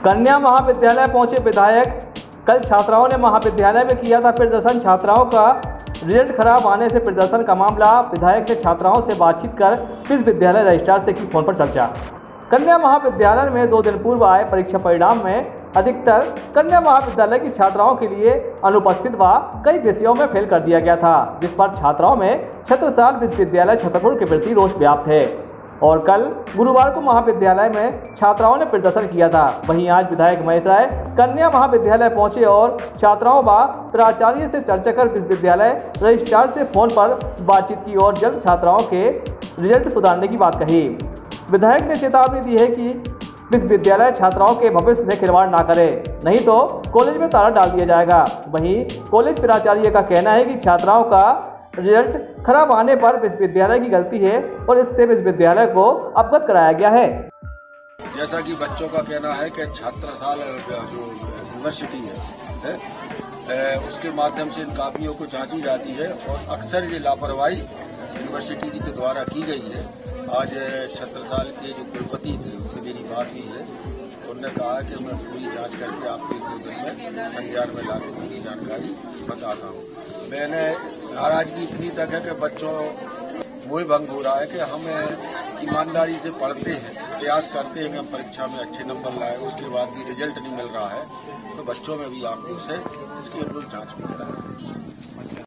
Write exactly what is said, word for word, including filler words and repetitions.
कन्या महाविद्यालय पहुंचे विधायक। कल छात्राओं ने महाविद्यालय में किया था प्रदर्शन। छात्राओं का रिजल्ट खराब आने से प्रदर्शन का मामला। विधायक ने छात्राओं से बातचीत कर विश्वविद्यालय रजिस्ट्रार से की फोन पर चर्चा। कन्या महाविद्यालय में दो दिन पूर्व आए परीक्षा परिणाम में अधिकतर कन्या महाविद्यालय की छात्राओं के लिए अनुपस्थित व कई विषयों में फेल कर दिया गया था, जिस पर छात्राओं में छत्रसाल विश्वविद्यालय छतरपुर के प्रति रोष व्याप्त है और कल गुरुवार को महाविद्यालय में छात्राओं ने प्रदर्शन किया था। वहीं आज विधायक महेश राय कन्या महाविद्यालय पहुंचे और छात्राओं व प्राचार्य से चर्चा कर विश्वविद्यालय रजिस्ट्रार से फोन पर बातचीत की और जल्द छात्राओं के रिजल्ट सुधारने की बात कही। विधायक ने चेतावनी दी है कि विश्वविद्यालय छात्राओं के भविष्य से खिलवाड़ ना करे, नहीं तो कॉलेज में ताला डाल दिया जाएगा। वहीं कॉलेज प्राचार्य का कहना है कि छात्राओं का रिजल्ट खराब आने पर विश्वविद्यालय की गलती है और इससे विश्वविद्यालय को अवगत कराया गया है। जैसा कि बच्चों का कहना है कि छत्रसाल जो यूनिवर्सिटी है, है उसके माध्यम से इन कापियों को जांची जाती है और अक्सर ये लापरवाही यूनिवर्सिटी के द्वारा की गई है। आज छत्रसाल के जो कुलपति थे उनसे मेरी बात हुई है, उन्होंने कहा कि मैं पूरी जांच करके आपको एक दो दिन में संज्ञान में लाके पूरी जानकारी बताता हूँ। मैंने नाराजगी इतनी तक है कि बच्चों मोह भंग हो रहा है कि हम ईमानदारी से पढ़ते हैं, प्रयास करते हैं कि हम परीक्षा में अच्छे नंबर लाए, उसके बाद भी रिजल्ट नहीं मिल रहा है, तो बच्चों में भी आक्रोश है। इसकी हम लोग जाँच भी कराएंगे।